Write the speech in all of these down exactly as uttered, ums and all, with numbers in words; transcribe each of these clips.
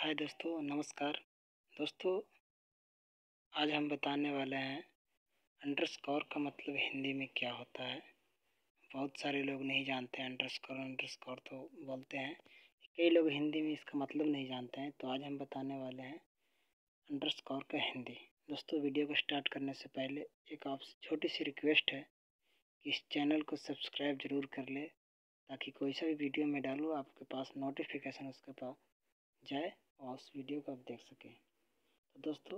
हाय दोस्तों, नमस्कार। दोस्तों, आज हम बताने वाले हैं अंडरस्कोर का मतलब हिंदी में क्या होता है। बहुत सारे लोग नहीं जानते हैं अंडरस्कोर अंडरस्कोर तो बोलते हैं। कई लोग हिंदी में इसका मतलब नहीं जानते हैं, तो आज हम बताने वाले हैं अंडरस्कोर का हिंदी। दोस्तों, वीडियो को स्टार्ट करने से पहले एक आपसे छोटी सी रिक्वेस्ट है कि इस चैनल को सब्सक्राइब ज़रूर कर ले, ताकि कोई सा भी वीडियो मैं डालूँ आपके पास नोटिफिकेशन उसके पास जाए और उस वीडियो को आप देख सकें। तो दोस्तों,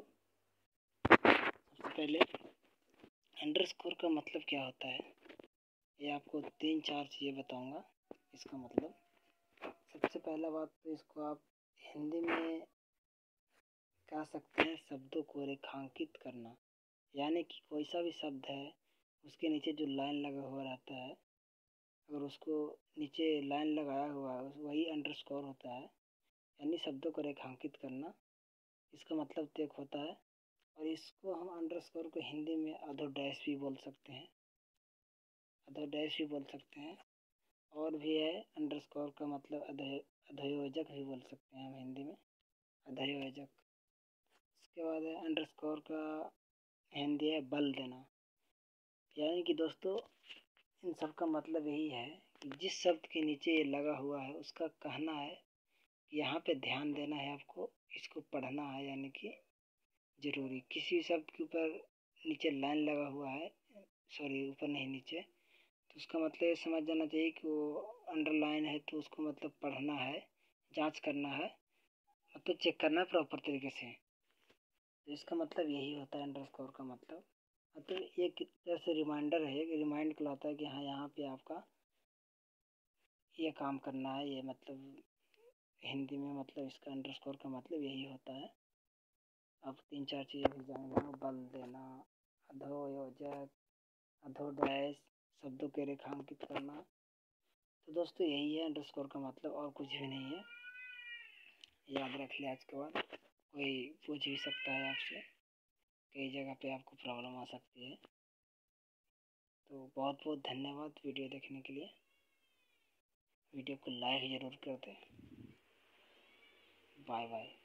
सबसे पहले अंडरस्कोर का मतलब क्या होता है, ये आपको तीन चार चीज़ें बताऊंगा इसका मतलब। सबसे पहला बात तो इसको आप हिंदी में कह सकते हैं शब्दों को रेखांकित करना, यानी कि कोई सा भी शब्द है उसके नीचे जो लाइन लगा हुआ रहता है, अगर उसको नीचे लाइन लगाया हुआ है वही अंडरस्कोर होता है, यानी शब्दों को रेखांकित करना, इसका मतलब तो एक होता है। और इसको हम अंडरस्कोर को हिंदी में अधो डैश भी बोल सकते हैं अधो डैश भी बोल सकते हैं और भी है अंडरस्कोर का मतलब अधो अधोयोजक भी बोल सकते हैं हम हिंदी में, अधोयोजक। इसके बाद है अंडरस्कोर का हिंदी है बल देना, यानी कि दोस्तों इन सब का मतलब यही है कि जिस शब्द के नीचे ये लगा हुआ है उसका कहना है कि यहाँ पे ध्यान देना है, आपको इसको पढ़ना है, यानी कि ज़रूरी। किसी शब्द के ऊपर नीचे लाइन लगा हुआ है, सॉरी ऊपर नहीं नीचे, तो उसका मतलब ये समझ जाना चाहिए कि वो अंडरलाइन है, तो उसको मतलब पढ़ना है, जांच करना है, मतलब चेक करना है प्रॉपर तरीके से। तो इसका मतलब यही होता है अंडरस्कोर का मतलब। मतलब एक तरह से रिमाइंडर है, एक रिमाइंड कराता है कि हाँ यहाँ पे आपका ये काम करना है, ये मतलब हिंदी में मतलब इसका अंडरस्कोर का मतलब यही होता है। अब तीन चार चीज़ें भी जानेंगे, बल देना, अधोयोजक, अधोडैश, शब्दों के रेखांकित करना। तो दोस्तों यही है अंडरस्कोर का मतलब, और कुछ भी नहीं है, याद रख ले। आज के बाद कोई पूछ भी सकता है आपसे, कई जगह पे आपको प्रॉब्लम आ सकती है। तो बहुत बहुत धन्यवाद वीडियो देखने के लिए। वीडियो को लाइक ज़रूर कर दें। Bye bye.